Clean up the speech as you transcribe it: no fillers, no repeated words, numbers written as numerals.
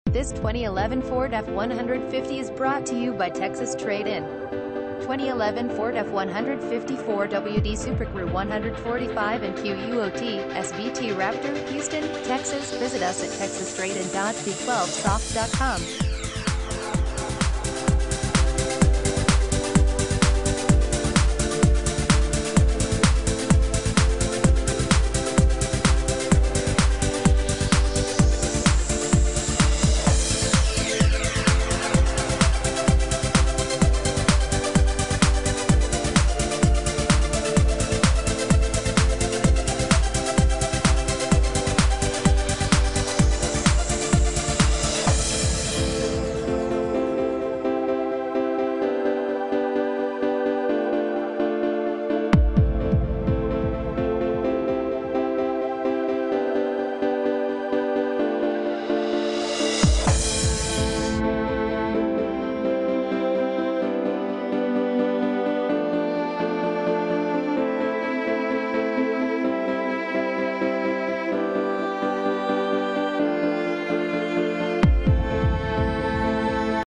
This 2011 Ford F-150 is brought to you by Texas Trade-In. 2011 Ford F-150 4WD SuperCrew 145 and QUOT, SVT Raptor, Houston, Texas. Visit us at texastradein.b12soft.com.